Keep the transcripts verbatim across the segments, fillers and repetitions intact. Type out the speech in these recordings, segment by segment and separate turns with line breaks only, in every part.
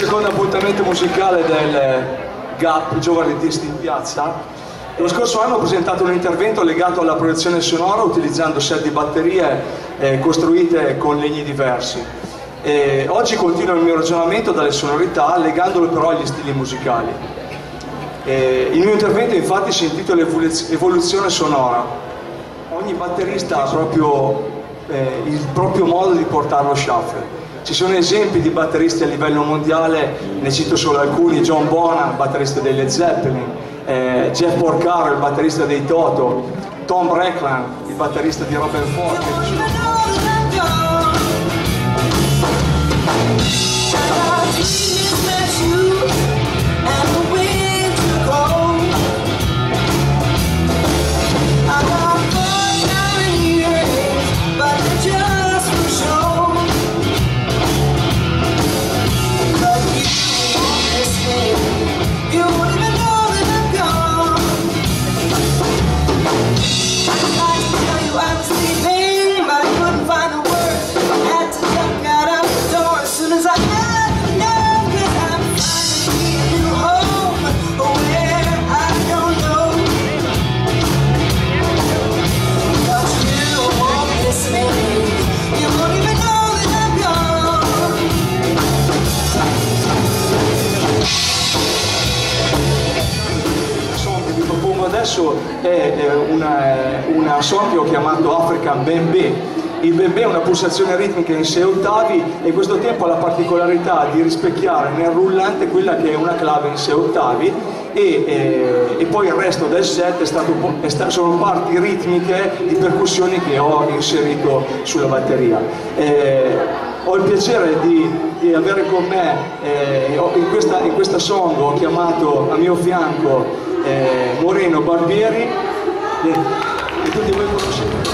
secondo appuntamento musicale del G A P, Giovani Artisti in Piazza. Lo scorso anno ho presentato un intervento legato alla proiezione sonora utilizzando set di batterie eh, costruite con legni diversi. E oggi continuo il mio ragionamento dalle sonorità, legandolo però agli stili musicali. E il mio intervento infatti si intitola Evoluzione sonora. Ogni batterista ha proprio eh, il proprio modo di portare lo shuffle. Ci sono esempi di batteristi a livello mondiale, ne cito solo alcuni: John Bonham, batterista dei Led Zeppelin, eh, Jeff Porcaro, il batterista dei Toto, Tom Breckland, il batterista di Robben Ford. Adesso è una, una song che ho chiamato African Bembe. Il bembe è una pulsazione ritmica in sei ottavi e questo tempo ha la particolarità di rispecchiare nel rullante quella che è una clave in sei ottavi e, e, e poi il resto del set è stato, è stato, sono parti ritmiche di percussioni che ho inserito sulla batteria. Eh, ho il piacere di, di avere con me, eh, in, questa, in questa song ho chiamato a mio fianco Eh, Moreno Barbieri, eh, e tutti voi conoscete.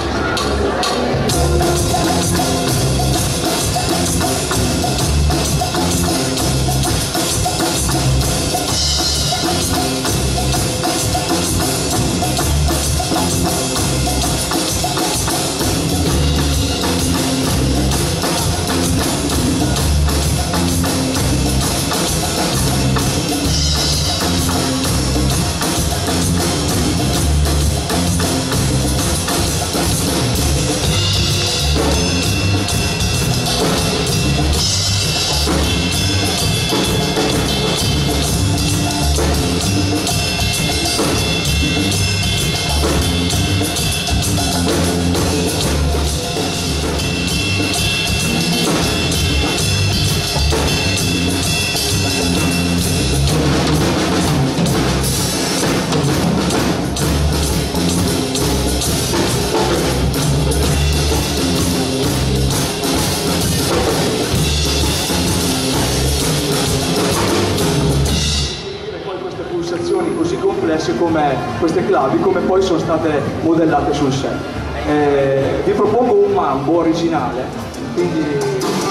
Così complesse come queste clavi, come poi sono state modellate sul set. Eh, vi propongo un mambo originale, quindi